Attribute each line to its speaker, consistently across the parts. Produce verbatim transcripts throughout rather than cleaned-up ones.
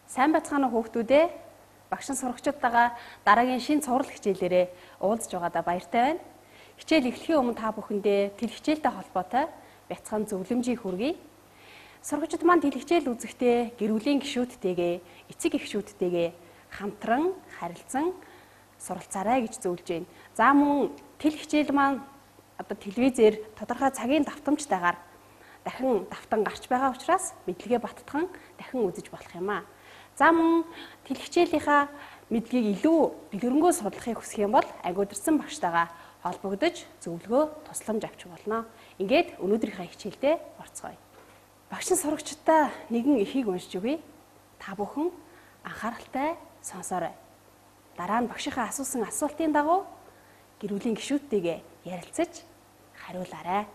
Speaker 1: Сайн байцгаана уу хүүхдүүдээ. Багш сурагчдтайгаа дараагийн шинэ цуврал хичээлээрээ уулзж байгаадаа баяртай байна. Хичээл эхлэхийн өмнө та бүхэндээ тэр хичээлтэй холбоотой бяцхан зөвлөмжийг хүргэе. Сурагчид маань тэр хичээл үзэхдээ гэр бүлийн гишүүдтэйгээ, эцэг эхчүүдтэйгээ хамтран харилцан суралцаарай гэж зөвлөж байна. За мөн тэл хичээл маань одоо телевизээр тодорхой цагийн давтамжтайгаар дахин давтан гарч байгаа учраас мэдлэгээ баттхан дахин үзэж болох юм аа. За мөн тэл хичээлийнхаа мэдлэгийг илүү дэлгэрэнгүй судлахыг хүсэх юм бол агиударсан багштайгаа холбогдож зөвлөгөө тусламж авч болно. Ингээд өнөөдрийнхээ хичээлдээ орцгоё. Багш сурагчдаа нэгэн эхийг уншиж өгье. Та бүхэн анхааралтай сонсоорой. Дараа нь багшийнхаа асуусан асуултын дагуу гэр бүлийн гишүүдтэйгээ ярилцаж хариулаарай.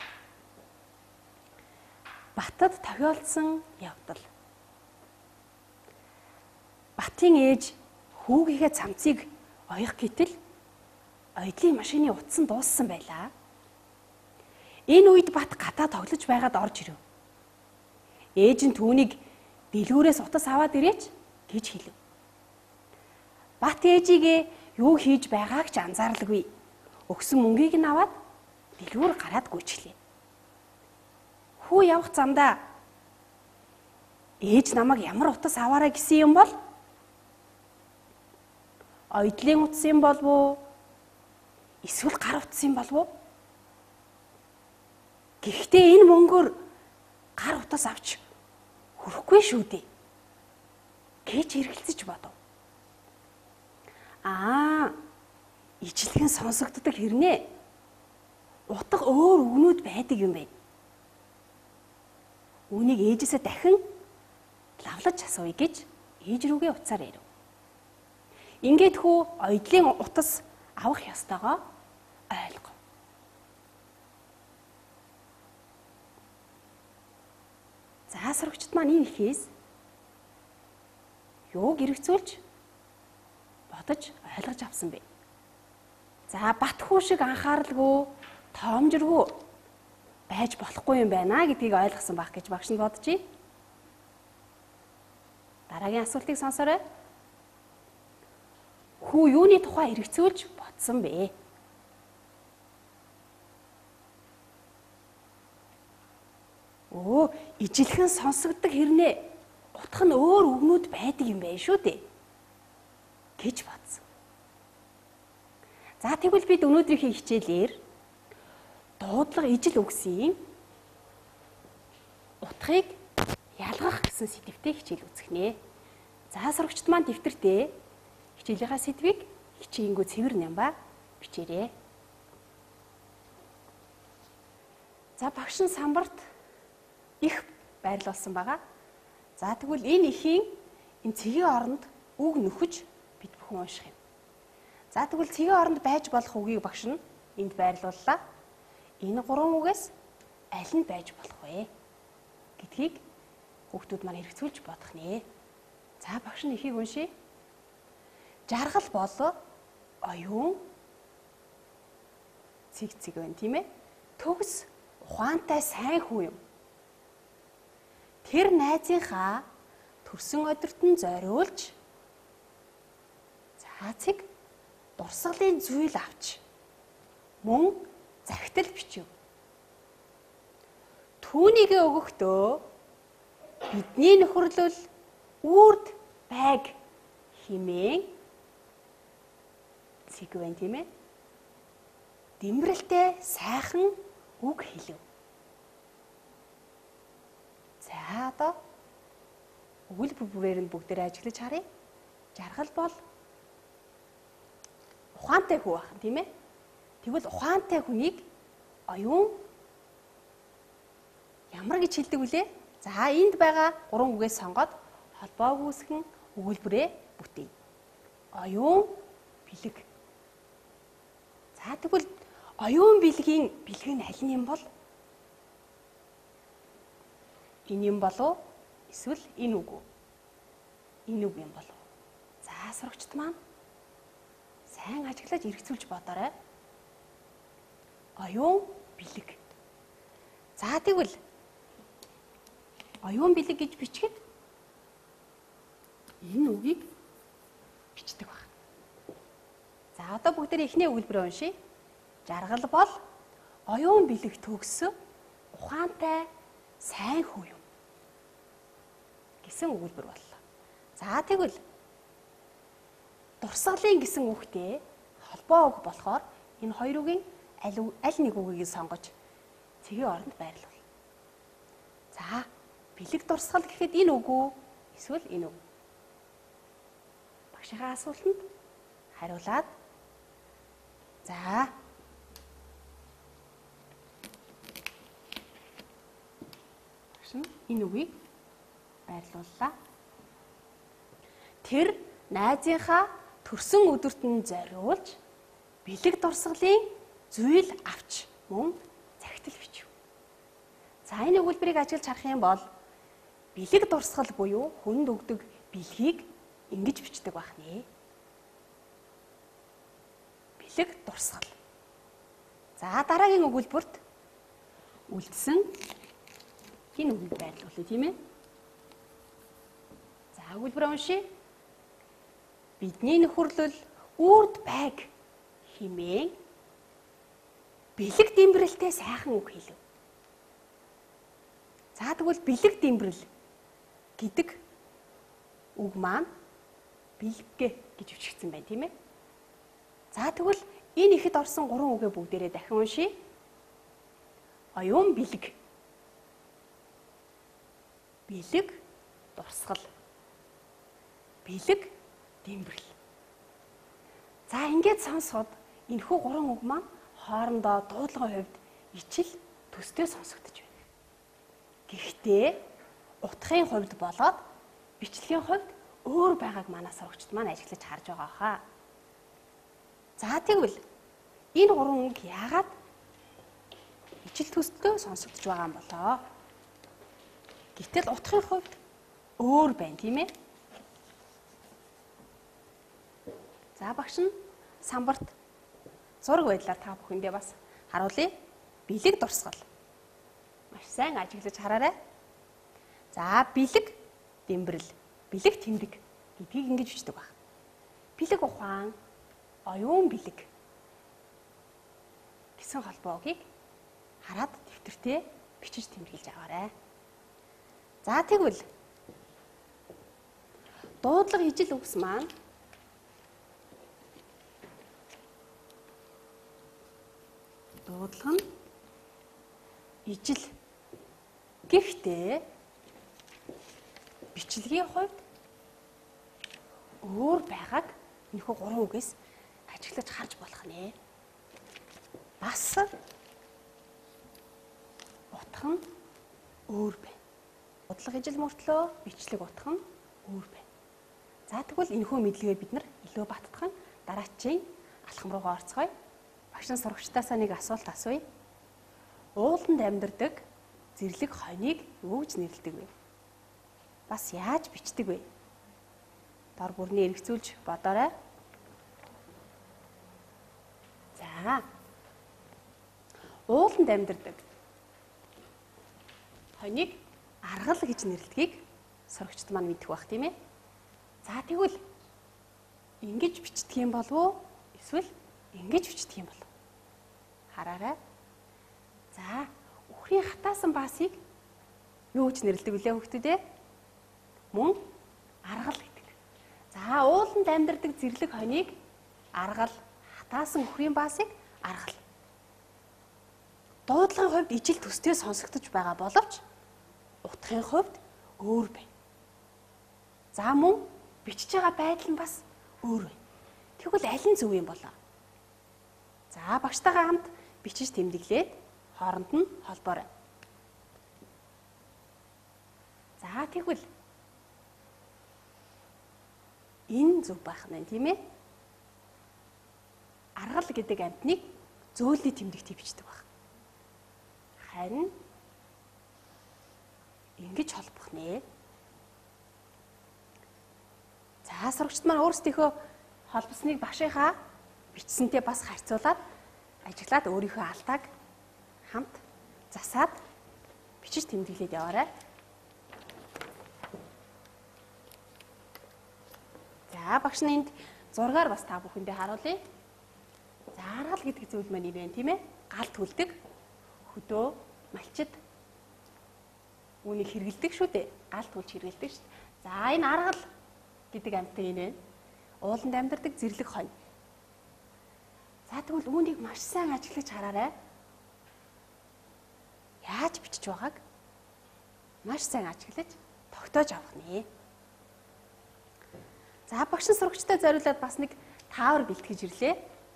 Speaker 1: Батад тохиолдсон явдал. Батын ээж хүүгийнхээ цамцыг оёх гэтэл ойдлын машины утсан дууссан байлаа. Энэ үед Бат гадаа тоглож байгаад орж ирэв. Ээж нь түүнийг дэлгүүрээс утас аваад ирээч гэж хэлв. Бат ээжигээ юу хийж байгааг ч анзааралгүй. Өгсөн мөнгийг нь аваад дэлгүүр гараад гүйчлээ. Хүү явах замдаа ээж намайг ямар утас аваарай гэсэн юм бол? Ойдлын утас юм болов уу? Эсвэл гар утас юм болов уу? Гэхдээ энэ мөнгөөр гар утас авч хүрэхгүй шүү дээ гэж эргэлзэж бодов. Аа, ижлэгэн сонсогддог хэрнээ утга өөр үгнүүд байдаг юм байна. Үүнийг ээжээсээ дахин лавлаж асууя гэж ээж рүүгээ уцаар ирэв. Ингээд хүү ойдлын утас авах ёстойгоо ойлгов. За сурагчид маань энэ ихээс юуг эргэцүүлж бодож ойлгож авсан бэ? За бат хүү шиг анхааралгүй, тоомжиргүй байж болохгүй юм байна гэдгийг ойлгосон байх гэж багш нь бодчихъя. Дараагийн асуултыг сонсоорой. Хүү юуны тухай эргэцүүлж бодсон бэ? Оо, ижилхэн сонсогддог хэрнээ утга нь өөр үгнүүд байдаг юм байна шүү дээ гэж бодсон. За тэгвэл бид өнөөдрийнхээ хичээлээр дуудлага ижил үгсийн утгыг ялгах гэсэн сэдвтэй хичээл үзэх нэ. За сурагчид маань дэвтэртээ хичээлийнхаа сэдвийг хичээнгүү цэвэр нямбаа бичээрэй. За багш нь самбарт их байрлуулсан байгаа. За тэгвэл энэ ихийн энэ цэгийн оронд үг нөхөж бид бүхэн унших юм. За тэгвэл цэгийн оронд байж болох үгийг багш нь энд байрлууллаа. Энэ гурван үгээс аль нь байж болох вэ гэдгийг хүүхдүүд маань хэрэгцүүлж бодох нэ. За багш нь ихийг уншия. Жаргал бол оюун цэг цэг байна тийм ээ. Төгс ухаантай сайн хүн юм. Тэр найзынхаа төрсөн өдөртөн зориулж цаацыг дурсгалын зүйл авч мөн захидал бичив. Түүнийгээ өгөхдөө бидний нөхөрлөл үрд байг химэн цэг байна тийм ээ. Дэмбэрэлтэй сайхан үг хэлв. За одоо өгүүлбэр бүрээр нь бүгдээр ажиглаж харъя. Жаргал бол ухаантай хүү байх тийм ээ. Тэгвэл ухаантай хүнийг оюун ямар гэж хэлдэг вүлээ? За энд байгаа гурван үгээс сонгоод холбоог үүсгэн өгүүлбэрээ бүтээе. Оюун бэлэг. За тэгвэл оюун бэлгийн бэлэг нь аль нь юм бол? Энэ юм болов? Эсвэл энэ үг үү? Энэ үг юм болов? За сурагчид маань сайн ажиглаж эргэцүүлж бодоорой. Оюун бэлэг. За тэгвэл оюун бэлэг гэж бичгээд энэ үгийг бичдэг байна. За одоо бүгдээ эхний өгүүлбэрээ уншийе. Жаргал бол оюун бэлэг төгс ухаантай сайн хүү юм гэсэн өгүүлбэр боллоо. За тэгвэл дурсгалын гэсэн үгтэй холбоо үг болохоор энэ хоёр үгийн аль аль нэг үгийг сонгож цэгийн оронд байрлуул. За бэлэг дурсгал гэхэд энэ үг үү эсвэл энэ үг? Багшийнхаа асуултанд хариулаад за энэ үгийг байрлууллаа. Тэр найзынхаа төрсөн өдөрт нь зориулж бэлэг дурсгалын зүйл авч мөн цагтл бичв. За энэ өгүүлбэрийг ажиглаж харах юм бол бэлэг дурсгал буюу хүнд өгдөг бэлгийг ингэж бичдэг байх нэ. Бэлэг дурсгал. За дараагийн өгүүлбэрт үлдсэн энэ үгийг байрлуулъя тийм ээ. За өгүүлбэрээ уншийе. Бидний нөхөрлөл үрд байг хэмээн бэлэг дэмбэрэлтэй сайхан үг хэлв. За тэгвэл бэлэг дэмбэрэл гэдэг үг маань бэлгэ гэж бичигдсэн байна тийм ээ. За тэгвэл энэ ихэд орсон гурван үгээ бүгдээрээ дахин уншийе. Оюун бэлэг, бэлэг дурсгал, бэлэг дэмбэрэл. За ингээд сонсоход энэхүү гурван үг маань хоорондоо дуудлагын хувьд ичил төстэй сонсогдож байна. Гэхдээ утгын хувьд болоод бичлэгийн хувьд өөр байгааг манай сурагчид маань ажиглаж харж байгаа хаа. За тэгвэл энэ гурван үг яагаад ичил төстэй сонсогдож байгаа юм болоо? Гэтэл утгын хувьд өөр байна тийм ээ. За багш нь самбарт зураг байдлаар та бүхэндээ бас харуулъя. Бэлэг дурсгал. Маш сайн ажиглаж хараарай. За бэлэг дэмбэрэл, бэлэг тэмдэг гэдгийг ингэж бичдэг баг. Бэлэг ухаан, оюун бэлэг гэсэн холбоогийг хараад дэвтэртээ бичиж тэмдэглэж аваарай. За тэгвэл дуудлага ижил үгс маань дуудлага нь ижил. Гэхдээ бичлэгийн хувьд өөр байгааг энэхүү гурван үгээс ажиглаж харж болох нэ. Бас утга нь өөр байна. Дуудлага ижил мөртлөө бичлэг утга нь өөр байна. За тэгвэл энэхүү мэдлэгээ бид нар илүү баттган дараачийн алхам руугаа орцгоё. Багш сурагчдаасаа нэг асуулт асууя. Ууланд амьдардаг зэрлэг хоньыг юу гэж нэрлэдэг вэ? Бас яаж бичдэг вэ? Дор бүрний эргэцүүлж бодоорой. За. Ууланд амьдардаг хоньыг аргал гэж нэрлэдгийг сурагчид маань мэдэх байх тийм ээ. За тэгвэл ингэж бичдэг юм болов уу? Эсвэл ингэж бичдэг юм болов уу? Хараарай. За, үхрийн хатаасан баасыг юу гэж нэрлэдэг вүлээ хүүхдүүд ээ? Мөн аргал гэдэг. За, ууланд амьдардаг зэрлэг хоньыг аргал, хатаасан үхрийн баасыг аргал. Дуудлагын хувьд ижил төстэй сонсогдож байгаа боловч утгын хувьд өөр байна. За мөн бичиж байгаа байдал нь бас өөр байна. Тэгвэл аль нь зөв юм болоо? За багштайгаа хамт бичиж тэмдэглээд хооронд нь холбоорой. За тэгвэл энэ зөв байх нь тийм ээ. Аргал гэдэг амьтныг зөөлний тэмдэгтийг бичдэг баг. Харин ингэж холбох нэ. За сурагчид маань өөрсдийнхөө холбосныг багшийнхаа бичсэнтэй бас харьцуулаад ажиглаад өөрийнхөө алдааг хамт засаад бичиж тэмдэглээд яваарай. За багш нь энд зургаар бас та бүхэндээ харуулъя. За аргал гэдэг зүйл маань юу вэ, тийм ээ? Галт хүлдэг, хөдөө, малчид үүнийг хэрэгэлдэг шүү дээ. Галт хүлж хэрэгэлдэг шүү дээ. За энэ аргал гэдэг амьтан энэ вэ? Ууланд амьдардаг зэрлэг хонь. За тэгвэл үүнийг маш сайн ажиглаж хараарай. Яаж бичиж байгааг маш сайн ажиглаж тогтоож авах нэ. За багш сурагчтай зориулаад бас нэг таавар бэлтгэж ирлээ.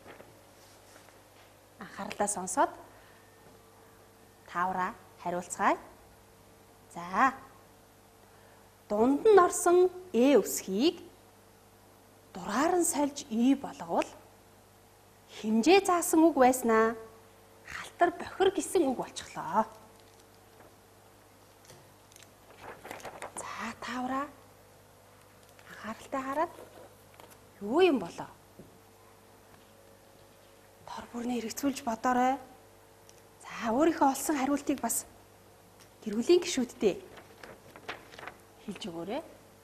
Speaker 1: Анхаарлаа сонсоод таавраа хариулцгаая. За. Дунд нь орсон э үсгийг дураар нь сольж и болговол хэмжээ заасан үг байснаа халтар бохир гэсэн үг болчихлоо. За таавраа анхааралтай хараад юу юм болоо? Тор бүрнээ хэрэгцүүлж бодоорой. За өөрийнхөө олсон хариултыг бас гэр бүлийн гишүүддээ хэлж өгөөрэй.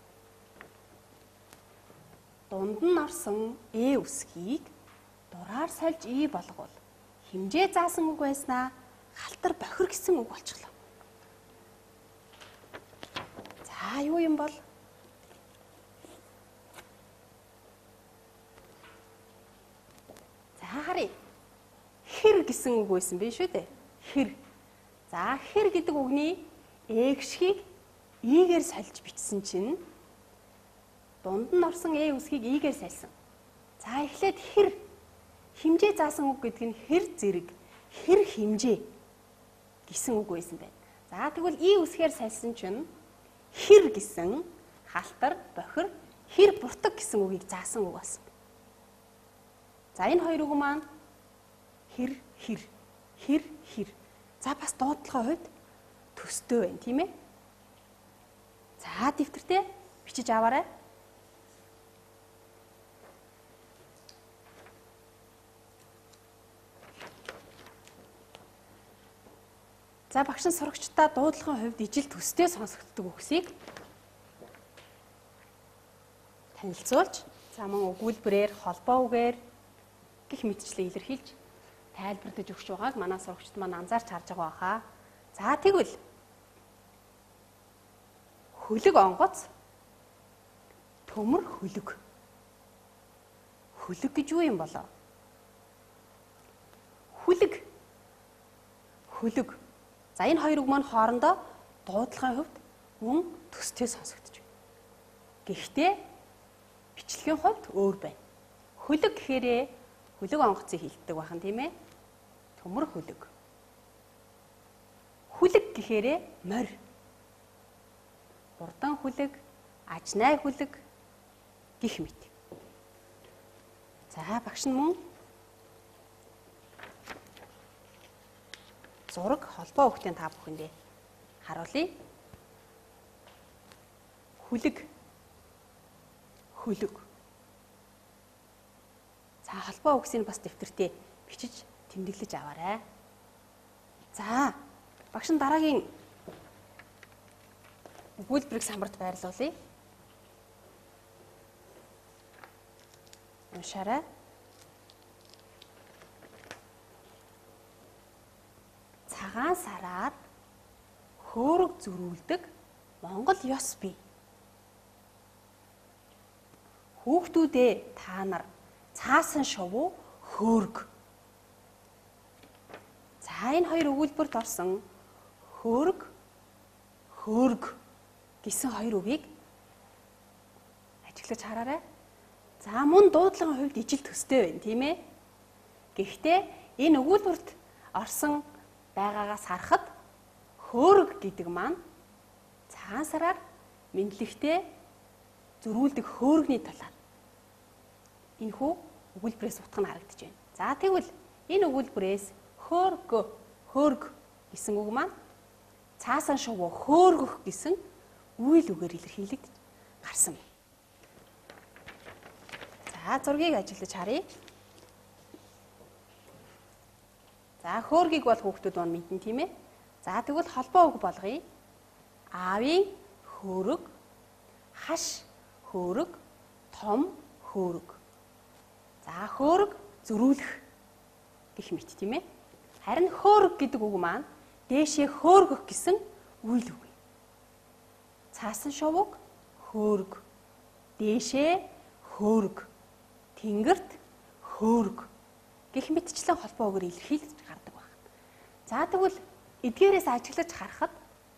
Speaker 1: Дунд нь орсон э үсгийг дураар сольж и болговол хэмжээ заасан үг байснаа халтар бохир гэсэн үг болчихлоо. За юу юм бол? За харъя. Хэр гэсэн үг байсан бэ шүү дээ. Хэр. За хэр гэдэг үгний эгшгийг игээр сольж бичсэн чинь дунд нь орсон э үсгийг игээр сольсон. За эхлээд хэр хэмжээ заасан үг гэдэг нь хэр зэрэг, хэр хэмжээ гэсэн үг байсан байна. За тэгвэл и үсгээр сольсон чинь хэр гэсэн халтар, бохир, хэр буртаг гэсэн үгийг заасан үг болсон. За энэ хоёр үг маань хэр, хэр, хэр, хэр. За бас дуудлагын хувьд төстэй байна, тийм ээ? За дэвтэртээ бичиж аваарай. За багш нь сурагчдаа дуудлагын хувьд ижил төстэй сонсогддог үгсийг танилцуулж, за мөн өгүүлбэрээр, холбоо үгээр гэх мэтчлэн илэрхийлж тайлбарлаж өгч байгааг манай сурагчид маань анзаарч харж байгаа хаа. За тэгвэл хөлөг онгоц, төмөр хөлөг. Хөлөг гэж юу юм болоо? Хүлэг. Хөлөг. За энэ хоёр үг маань хоорондоо дуудлагын хувьд мөн төстэй сонсогдож байна. Гэхдээ бичлэгийн хувьд өөр байна. Хөлөг гэхээрээ хөлөг онгоцыг хилдэг бахан тийм ээ? Төмөр хөлөг. Хүлэг гэхээрээ морь. Урдан хүлэг, ажнай хүлэг гэх мэт. За багш нь мөн зураг холбоо өгтийн та бүхэндээ харуулъя. Хүлэг, хөлөг. За холбоо үгсийг бас дэвтэртээ бичиж тэмдэглэж аваарай. За багш нь дараагийн өгүүлбэрийг самбарт байрлуулъя. Уншаарай. Цагаан сараар хөөрөг зөрүүлдэг Монгол ёс бий. Хүүхдүүдээ та нар цаасан шувуу хөөрг. За энэ хоёр өгүүлбэрт орсон хөөрг, хөөрг гэсэн хоёр үгийг ажиглаж хараарай. За мөн дуудлагын хувьд ижил төстэй байна, тийм ээ? Гэхдээ энэ өгүүлбэрт орсон байгаагаас харахад хөөрг гэдэг маань цагаан сараар мэдлэгтэй зөрүүлдэг хөөргний талаар энэхүү өгүүлбэрээс утга нь харагдаж байна. За тэгвэл энэ өгүүлбэрээс хөөрг, хөөрг гэсэн үг маань цаасан шувуу хөөргөх гэсэн үйл үгээр илэрхийлэгдэж гарсан байна. За зургийг ажиглаж харъя. За хөөргийг бол хүүхдүүд маань мэднэ тийм ээ. За тэгвэл холбоо үг болгоё. Аавын хөөрг, хаш хөөрг, том хөөрөг. За хөөрөг зөрүүлэх гэх мэт тийм ээ. Харин хөөрөг гэдэг үг маань дээшээ хөөргөх гэсэн үйл үг. Цаасан шувууг хөөрөг, дээшээ хөөрөг, тэнгэрт хөөрөг гэх мэтчлэн холбоо үгээр илэрхийлж гардаг байна. За тэгвэл эдгээрээс ажиглаж харахад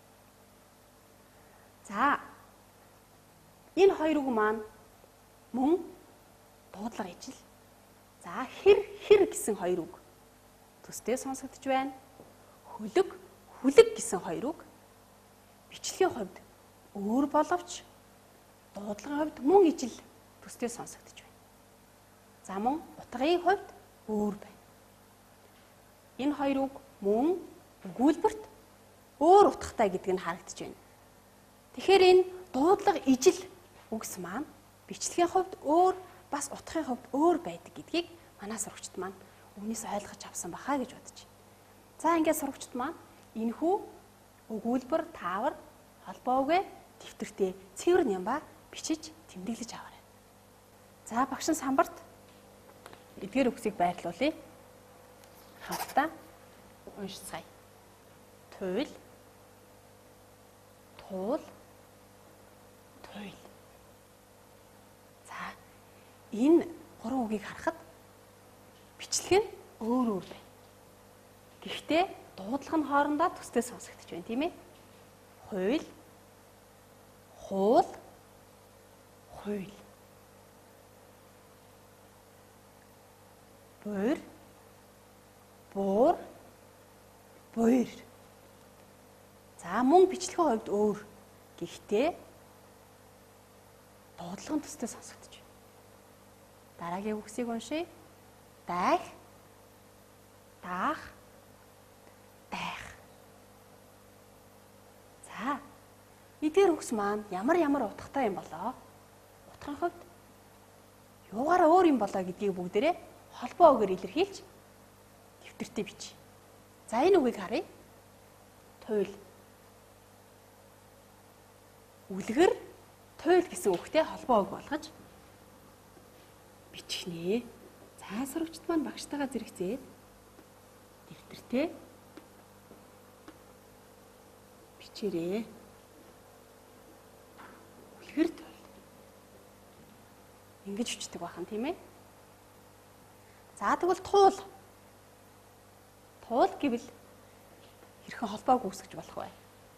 Speaker 1: за энэ хоёр үг маань мөн дуудлага ижил. За хэр хэр гэсэн хоёр үг төстэй сонсогдож байна. Хөлөг хүлэг гэсэн хоёр үг бичлэгийн хувьд өөр боловч дуудлагын хувьд мөн ижил төстэй сонсогдож байна. За мөн утгын хувьд өөр байна. Энэ хоёр үг мөн өгүүлбэрт өөр утгатай гэдг нь харагдаж байна. Тэгэхээр энэ дуудлага ижил үгс маань бичлэгийн хувьд өөр бас утгын хувьд өөр байдаг гэдгийг манай сурагчид маань өмнөөс ойлгож авсан бахаа гэж бодож байна. За ингээд сурагчид маань энэхүү өгүүлбэр, таавар, холбоо үгээ дэвтэртээ цэвэр нямба бичиж тэмдэглэж аваарай. За багш самбарт эдгээр үгсийг байрлуулъя. Хамтдаа уншицгаая. Туйл, туул, туйл. За энэ гурван үгийг харахад бичлэг нь өөр өөр байна. Гэхдээ дуудлага нь хоорондоо төстэй сонсогдож байна, тийм ээ? Хуйл, хуул, хуйл. Буур, буур, буур. За мөн бичлэгийн хувьд өөр. Гэхдээ дуудлага нь төстэй сонсогдож байна. Дараагийн үгсийг уншъя. Дайх, даах, дайх. За эдгээр үгс маань ямар ямар утгатай юм болоо? Утгын хувьд юугаараа өөр юм болоо гэдгийг бүгдээрээ холбоо үгээр илэрхийлж дэвтэртээ бичиж. За энэ үгийг харъя. Туйл. Үлгэр туйл гэсэн үгтэй холбоо үг болгож бичихнэ. За сурагчид маань багштайгаа зэрэгцээд дэвтэртээ бичээрэй. Үлгэр туйл. Ингэж бичдэг бахан тийм ээ. За тэгвэл туул. Туул гэвэл хэрхэн холбоог үүсгэж болох вэ?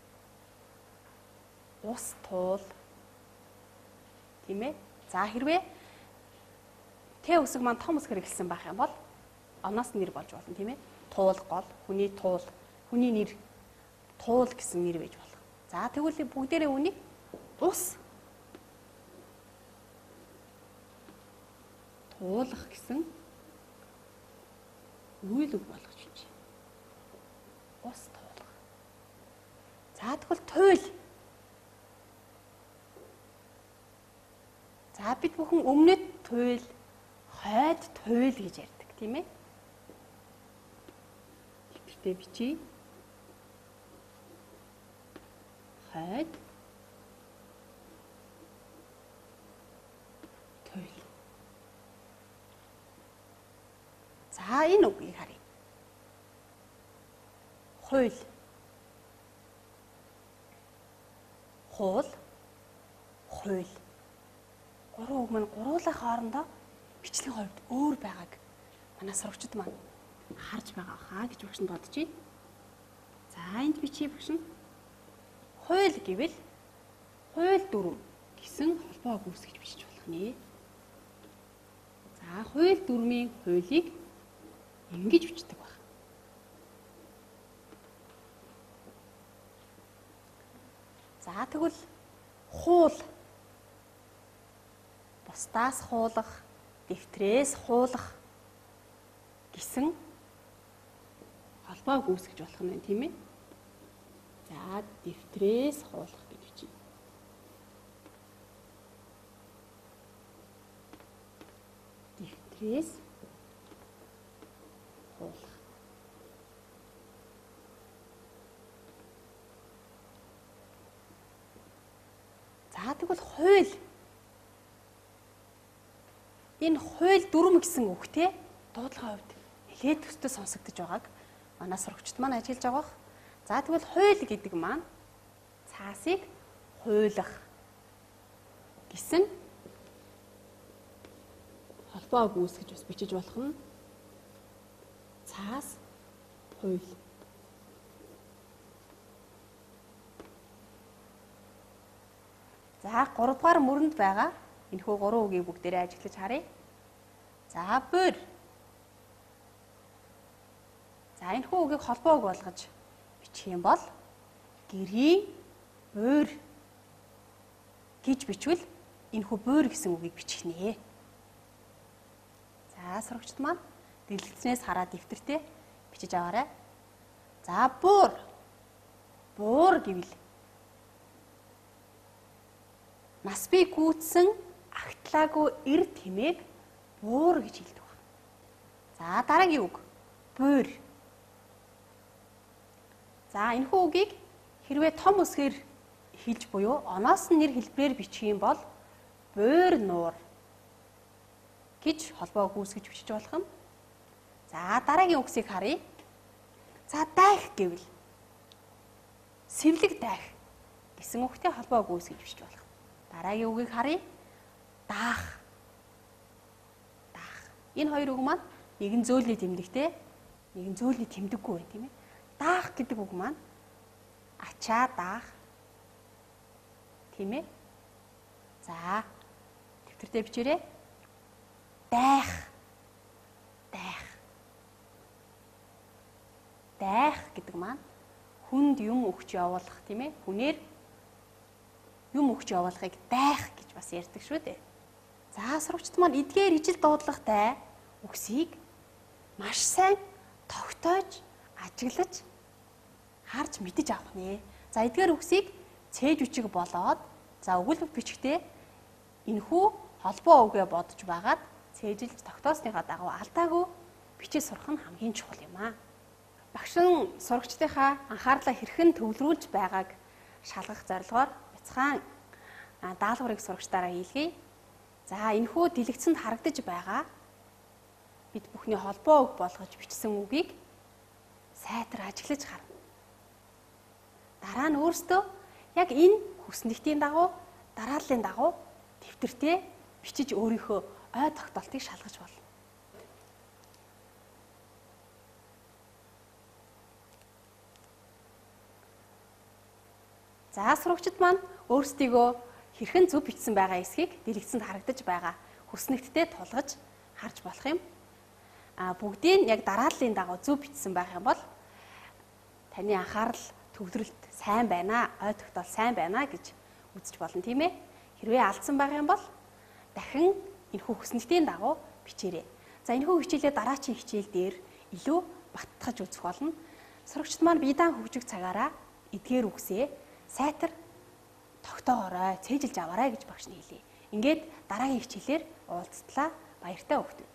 Speaker 1: Ус туул. Тийм ээ. За хэрвээ Т үсэг маань том үсгээр эхэлсэн байх юм бол оноос нэр болж болно тийм ээ. Туул гол, хүний туул, хүний нэр туул гэсэн нэр байж болох. За тэгвэл бүгдээрээ үнийг ус туулах гэсэн үйл үг болгож байна. Ус туулах. За тэгвэл туйл. За бид бүхэн өмнөд туйл, хойд туйл гэж ярьдаг тийм ээ. Дэвтэртээ бичиж. Хойд туйл. За энэ үгийг харъя. Хууль. Хуул. Хууль. Гурван үг маань гуруулаа хоорондоо бичлэгийн хувьд өөр байгааг манай сурагчид маань харж байгаа хаа гэж багш нь бодож байна. За энд бичиж багш нь хууль гэвэл хууль дүрм гэсэн холбоог үүсгэж бичиж болох нэ. За хууль дүрмийн хуулийг ингэж бичдэг баг. За тэгвэл хуул. Бусдаас хуулах, дэвтрээс хуулах гэсэн холбоог үүсгэж болох нь тийм ээ. За дэвтрээс хуулах гэж бичиж. Дэвтрээс хуулах. За тэгвэл хууль. энэ хууль дүрм гэсэн үгтэй дуудлагын хувьд нэлээд төстэй сонсогдож байгааг манай сурагчид маань ажиглаж байгаа бох. За тэгвэл хууль гэдэг маань цаасыг хуулах гэсэн холбоог үүсгэж бас бичиж болох нь цаас хууль. За гурав дахь мөрөнд байгаа энэхүү гурван үгийг бүгдээрээ ажиглаж харъя. За буур. За энэхүү үгийг холбоог болгож бичих юм бол гэрийн буур гэж бичвэл энэхүү буур гэсэн үгийг бичих нэ. За сурагчид маань дэлгэцнээс хараад дэвтэртээ бичиж аваарай. За буур. Буур гэвэл нас бий гүйцсэн агтлаагүй эр тэмээг буур гэж хэлдэг байна. За дараагийн үг буур. За энэхүү үгийг хэрвээ том үсгээр хэлж буюу оноос нь нэр хэлбэрээр бичих юм бол буур нуур гэж холбоог үүсгэж бичиж болох юм. За дараагийн үгсийг харъя. За дайх гэвэл сэвлэг дайх гэсэн үгтэй холбоог үүсгэж бичиж болох. Дараагийн үгийг харъя. Даах. Даах. Энэ хоёр үг маань нэгэн зөөлний тэмдэгтэй, нэгэн зөөлний тэмдэггүй байх тийм ээ. Даах гэдэг үг маань ачаа даах. Тийм ээ. За дэвтэртээ бичээрэй. Дайх. Дайх. Дайх гэдэг маань хүнд юм өгч явуулах тийм ээ. Хүнээр юм өгч явуулахыг дайх гэж бас ярьдаг шүү дээ. За сурагчид маань эдгээр ижил дуудлагатай үгсийг маш сайн тогтоож, ажиглаж, харж мэдэж авах нэ. За эдгээр үгсийг цээж үчиг болоод за өгүүлбэр бичгтээ энэхүү холбоо үгээ бодож байгаад цээжилж тогтоосныхаа дагуу алдаагүй бичиж сурах нь хамгийн чухал юм аа. Багш нь сурагчдынхаа анхаарлаа хэрхэн төвлөрүүлж байгааг шалгах зорилгоор бяцхан даалгаврыг сурагчдаараа хийлгэе. За энэхүү дэлгэцэнд харагдаж байгаа бид бүхний холбоо үг болгож бичсэн үгийг сайтар ажиглаж харна. Дараа нь өөрсдөө яг энэ хүснэгтийн дагуу дарааллын дагуу дэвтэртээ бичиж өөрийнхөө ой тогтоолтыг шалгаж болно. За сурагчид маань өөрсдийгөө хэрхэн зөв бичсэн байгаа эсхийг дэлгэцэнд харагдаж байгаа хүснэгтдээ тулгаж харж болох юм. А бүгдийг яг дарааллын дагуу зөв бичсэн байх юм бол таны анхаарал төвлөрөлт сайн байна, ой тогтоол сайн байна гэж үзэж болно тийм ээ. Хэрвээ алдсан байх юм бол дахин энэхүү хүснэгтийн дагуу бичээрэй. За энэхүү хичээлээ дараачийн хичээл дээр илүү баттгаж үзэх болно. Сурагчид маань биедан хөгжих цагаараа эдгээр үгсээ сайтар тогтоогоорой, цээжилж аваарай гэж багш нь хэлье. Ингээд дараагийн хичээлээр уулзтлаа. Баяртай хүүхдүүд.